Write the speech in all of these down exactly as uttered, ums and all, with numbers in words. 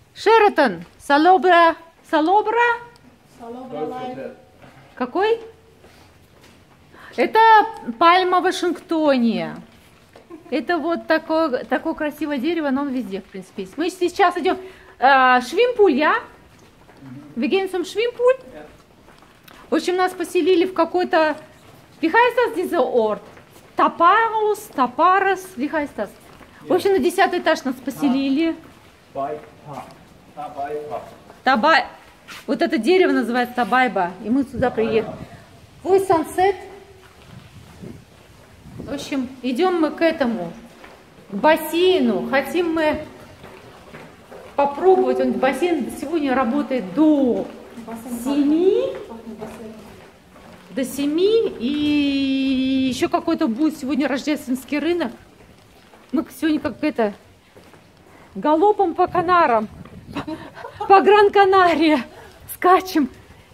Шератон. Салобра. Салобра? Какой? Это пальма в Вашингтоне. Это вот такое, такое красивое дерево, но он везде, в принципе, есть. Мы сейчас идем э, Швимпуль, я? Вегенсом Швимпуль. В общем, нас поселили в какой-то... Wie heißt das, dieser Ort? Taparos, Taparos, wie heißt das? В общем, на десятый этаж нас поселили. Табай. Вот это дерево называется Табайба. И мы сюда приехали. Ой, сансет. В общем, идем мы к этому, к бассейну. Хотим мы попробовать. Он бассейн сегодня работает до семи. До семи. И еще какой-то будет сегодня рождественский рынок. Мы сегодня как это, галопом по Канарам, по, по Гран-Канария скачем.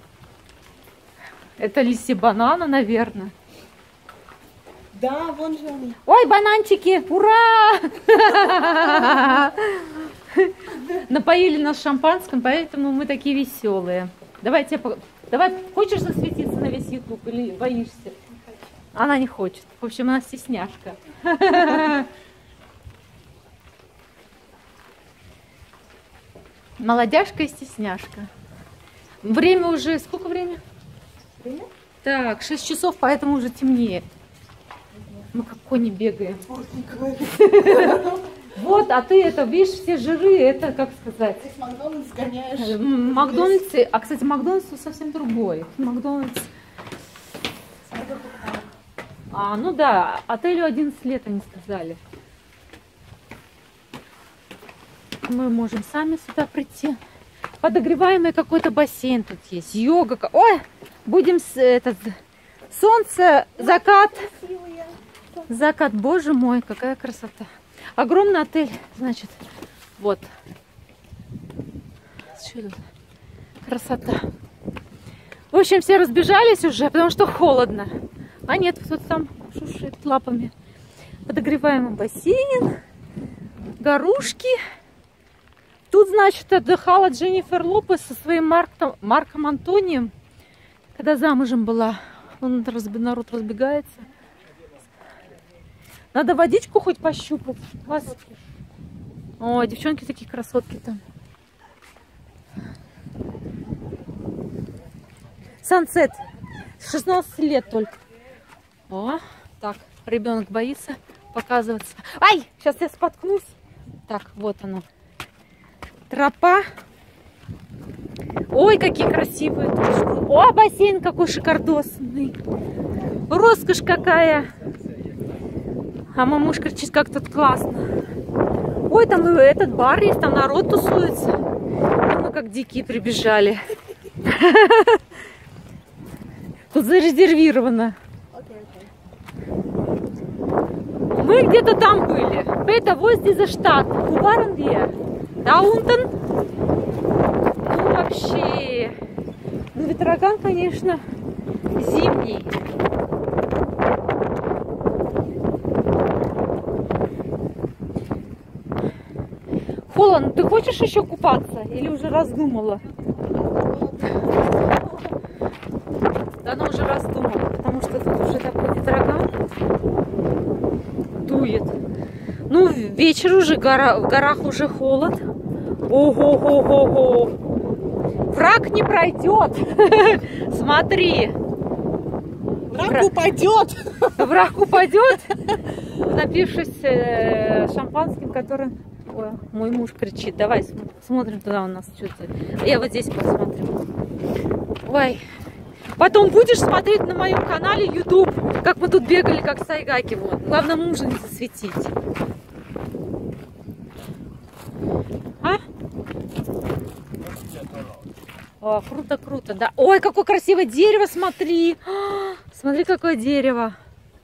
Это листья банана, наверное. Да, вон же они. Ой, бананчики, ура! Напоили нас шампанским, поэтому мы такие веселые. Давайте, давай, хочешь засветиться на весь ютуб или боишься? Она не хочет. В общем, она стесняшка. Молодяшка и стесняшка. Время уже... Сколько время? Время? Так, шесть часов, поэтому уже темнеет. Мы как кони бегаем. Вот, а ты это, видишь, все жиры, это, как сказать... Ты в Макдональдс гоняешь. Макдональдс, а, кстати, Макдональдс совсем другой. Макдональдс... А, ну да, отелю одиннадцать лет, они сказали. Мы можем сами сюда прийти. Подогреваемый какой-то бассейн тут есть. Йога. Ой, будем с, этот, солнце, закат. Закат, боже мой, какая красота. Огромный отель, значит, вот. Что тут? Красота. В общем, все разбежались уже, потому что холодно. А нет, кто-то там шуршит лапами. Подогреваемый бассейн. Горушки. Тут, значит, отдыхала Дженнифер Лопес со своим Марком, Марком Антонием, когда замужем была. Он, народ разбегается. Надо водичку хоть пощупать. Вас... О, девчонки такие красотки там. Сансет. шестнадцать лет только. О, так, ребенок боится показываться. Ай, сейчас я споткнусь. Так, вот оно. Тропа. Ой, какие красивые точки. О, бассейн какой шикардосный. Роскошь какая. А мамуш кричит, как тут классно. Ой, там и этот бар есть, там народ тусуется. И мы как дикие прибежали. Тут зарезервировано. Мы где-то там были. Это вот здесь за штат. Кубарандия. Даунтон. Ну, вообще. Ну, ветроган, конечно, зимний. Холодно. Ты хочешь еще купаться? Или уже раздумала? Да, она уже раздумала, потому что тут уже такой ветроган дует. Ну, вечер уже, гора, в горах уже холод. Ого-го-го-го. Враг не пройдет. Смотри. Враг упадет. Враг упадет, напившись э, шампанским, которым... Ой, мой муж кричит. Давай смотрим туда у нас что-то. Я вот здесь посмотрю. Ой. Потом будешь смотреть на моем канале YouTube, как мы тут бегали, как сайгаки. Вот. Главное, мужа не засветить. А? О, круто, круто, да. Ой, какое красивое дерево, смотри. Смотри, какое дерево.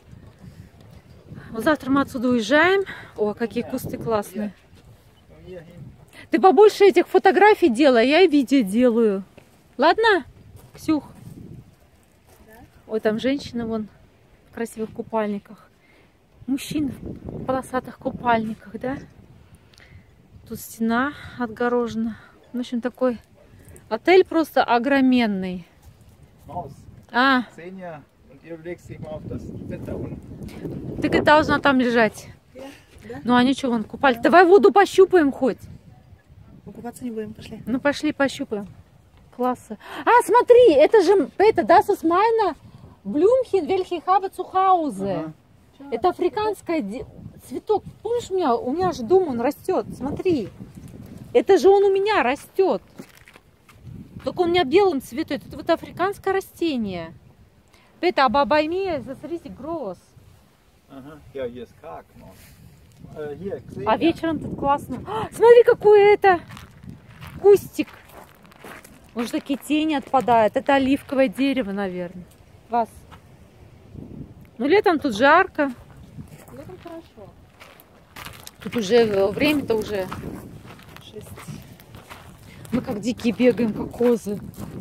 Вот завтра мы отсюда уезжаем. О, какие кусты классные. Ты побольше этих фотографий делай, я и видео делаю. Ладно, Ксюх? Ой, там женщина вон в красивых купальниках. Мужчина в полосатых купальниках, да? тут стена отгорожена. В общем, такой отель просто огроменный. Maus, А, Xenia, und ihr legst dich mal auf das Bett da unten. так и должна там лежать. Да? Да? Ну, они что, вон купались? Давай воду пощупаем хоть. Мы купаться не будем, пошли. Ну, пошли пощупаем. Классно. А, смотри, это же, это, да, сосмайна Блюмхин, Вельхихаба Цухаузе. Ага. Это африканский де- цветок. Помнишь, у меня, у меня же дом, он растет. Смотри. Это же он у меня растет. Только он у меня белым цветет. Это вот африканское растение. Это абабаймия, смотрите, гроз. Aha. Ja, hier ist karg. Maus. Äh, hier, Xenia. А вечером тут классно. А, смотри, какой это кустик. Он же такие тени отпадают. Это оливковое дерево, наверное. Вас. Ну, летом тут жарко. Летом хорошо. Тут уже время-то уже. Шесть. Мы как дикие бегаем, как козы.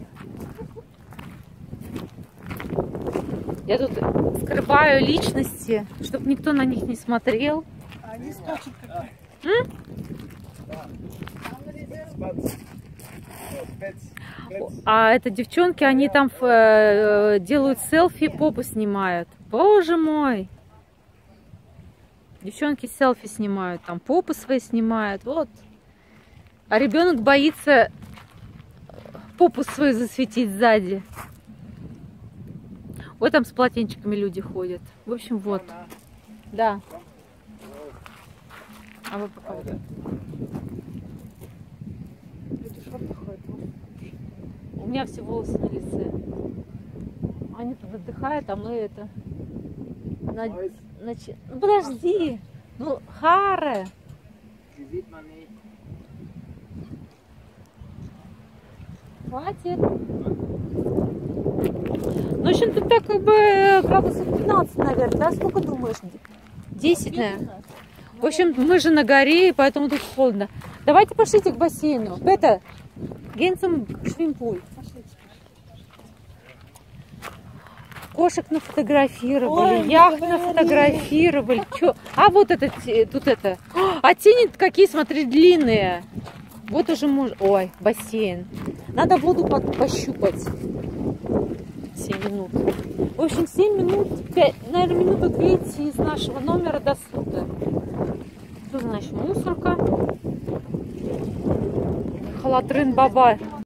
Я тут скрываю личности, чтобы никто на них не смотрел. А они скачут как... Spatz. So, Betz, Betz. А это девчонки, они там э, делают селфи, попу снимают. Боже мой! Девчонки селфи снимают, там попы свои снимают. Вот. А ребенок боится попу свою засветить сзади. Вот там с полотенчиками люди ходят. В общем, вот. Да. А вы пока вот. Люди в шортах ходят. У меня все волосы на лице. Они тут отдыхают, а мы это... На... Weiß, нач- Ну подожди. Ну, Харе. die sieht man nicht. Хватит. Ну, в общем, тут так как бы градусов пятнадцать, наверное, да? Сколько думаешь? десять, наверное. В общем, мы же на горе, и поэтому тут холодно. Давайте пошлите к бассейну. Это, генцем швимпуль. Кошек нафотографировали, Ой, яхт не нафотографировали. Чё? А вот это, те- тут это. А тени какие, смотри, длинные. Вот уже муж. Ой, бассейн. Надо воду под- пощупать. семь минут. В общем, семь минут, пять, наверное, минуты две идти из нашего номера до суда. Тут, значит, мусорка. Халатрын баба.